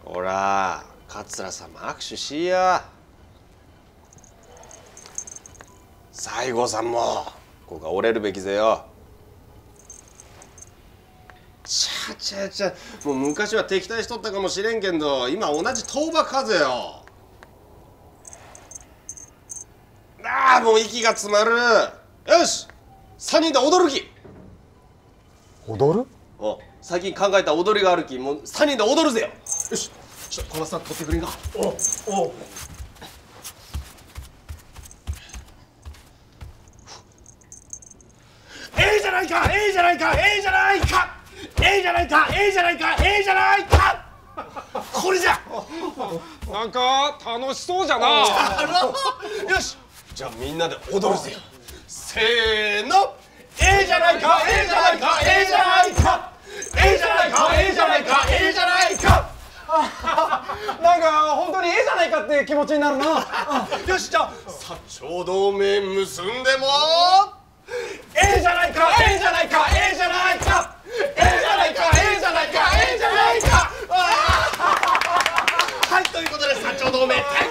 ほら桂さんも握手しや。西郷さんもここが折れるべきぜよ。ちゃちゃちゃ、もう昔は敵対しとったかもしれんけんど今同じ倒幕かぜよ。ああもう息が詰まる。よし3人で踊るき。 踊る？ お最近考えた踊りがあるき、もう3人で踊るぜよ。よしちょっと小松さん取ってくれんか。おええじゃないか、ええじゃないか、ええじゃないか、ええじゃないか、ええじゃないか、ええじゃないか。これじゃ。 なんか楽しそうじゃな。 よしじゃあみんなで踊るぜよ。せーの。ええじゃないか、ええじゃないか、ええじゃないか、ええじゃないか、ええじゃないか、ええじゃないか。 なんか本当にええじゃないかって気持ちになるな。 よしじゃあ薩長同盟結んでもええじゃないか、ええじゃないか、ええじゃないか、ええじゃないか、ええじゃないか、ええじゃないか。はいということで薩長同盟